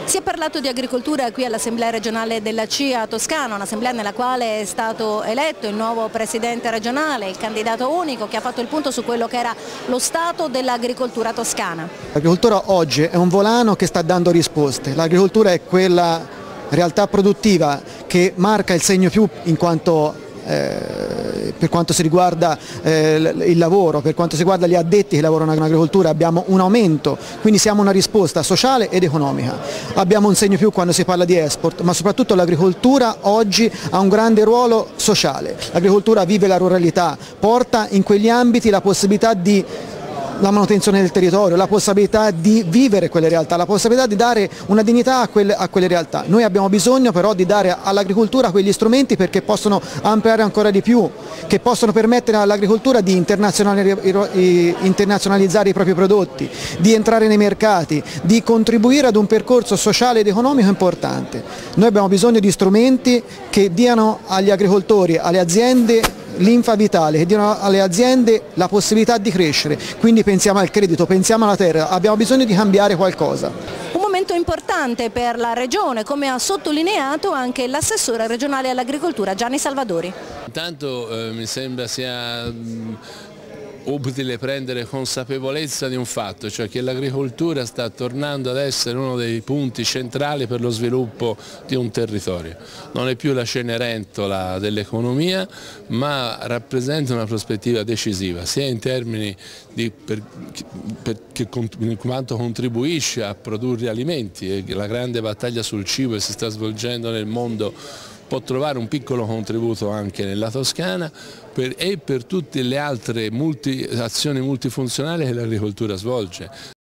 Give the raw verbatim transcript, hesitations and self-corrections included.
Si è parlato di agricoltura qui all'Assemblea regionale della C I A Toscana, un'assemblea nella quale è stato eletto il nuovo presidente regionale, il candidato unico che ha fatto il punto su quello che era lo stato dell'agricoltura toscana. L'agricoltura oggi è un volano che sta dando risposte, l'agricoltura è quella realtà produttiva che marca il segno più in quanto Eh, per quanto si riguarda eh, il lavoro, per quanto si riguarda gli addetti che lavorano in agricoltura abbiamo un aumento, quindi siamo una risposta sociale ed economica. Abbiamo un segno più quando si parla di export, ma soprattutto l'agricoltura oggi ha un grande ruolo sociale. L'agricoltura vive la ruralità, porta in quegli ambiti la possibilità di la manutenzione del territorio, la possibilità di vivere quelle realtà, la possibilità di dare una dignità a quelle, a quelle realtà. Noi abbiamo bisogno però di dare all'agricoltura quegli strumenti perché possono ampliare ancora di più, che possono permettere all'agricoltura di internazionalizzare i propri prodotti, di entrare nei mercati, di contribuire ad un percorso sociale ed economico importante. Noi abbiamo bisogno di strumenti che diano agli agricoltori, alle aziende linfa vitale, che diano alle aziende la possibilità di crescere, quindi pensiamo al credito, pensiamo alla terra, abbiamo bisogno di cambiare qualcosa. Un momento importante per la Regione, come ha sottolineato anche l'assessore regionale all'agricoltura Gianni Salvadori. Intanto eh, mi sembra sia mh, utile prendere consapevolezza di un fatto, cioè che l'agricoltura sta tornando ad essere uno dei punti centrali per lo sviluppo di un territorio. Non è più la cenerentola dell'economia, ma rappresenta una prospettiva decisiva, sia in termini di per, per, che, in quanto contribuisce a produrre alimenti, e la grande battaglia sul cibo che si sta svolgendo nel mondo può trovare un piccolo contributo anche nella Toscana per, e per tutte le altre multi, azioni multifunzionali che l'agricoltura svolge.